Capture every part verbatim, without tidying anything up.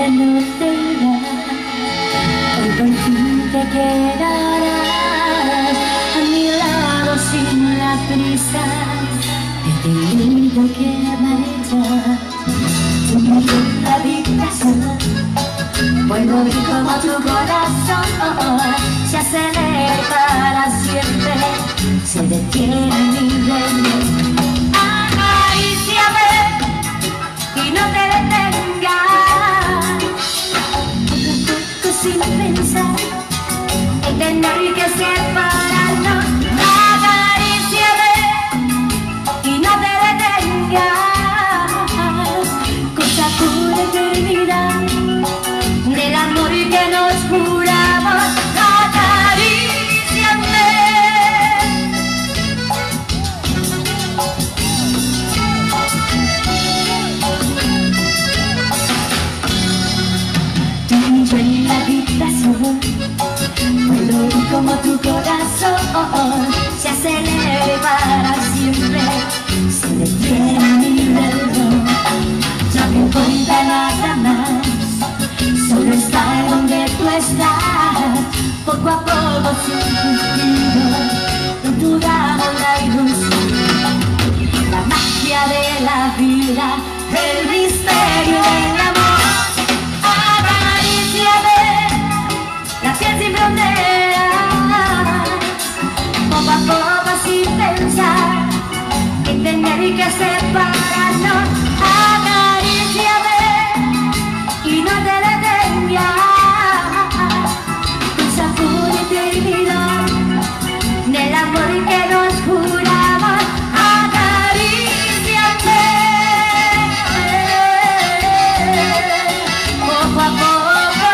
ya no te irás, hoy por fin te quedarás a mi lado sin la prisa de tenido que marchar. Tu mirada la habitación, puedo ver como tu corazón se acelera para siempre, se detiene mi reloj. Acaríciame y no te detengas, poco sin pensar, el tener que separarnos. Acaríciame y no te detengas, cosa pura eternidad del amor que nos juramos. Acaríciame. Tú y yo en la habitación, puedo ver como tu corazón se acelera para siempre, se detiene mi reloj. Ya no importa nada más, solo estar donde tú estás, poco a poco sin suspiro, torturamos la ilusión, la magia de la vida, el misterio del amor. Acaríciame, la piel sin fronteras, poco a poco sin pensar, entender y que separarnos. Acaríciame y no te detengas, esa pura eternidad del amor que nos juramos. Acaríciame, poco a poco,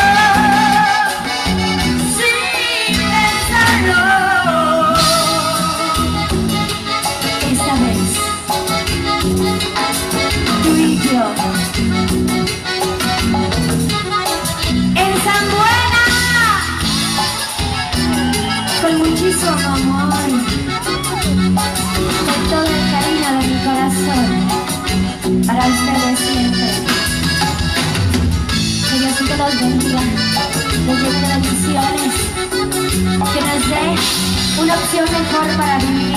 sin pensarlo. Esta vez, tú y yo en San Buena, con muchísimo amor, con todo el cariño de mi corazón, para ustedes siempre. Que Diosito los bendiga, los llene de bendiciones, que nos dé una opción mejor para vivir.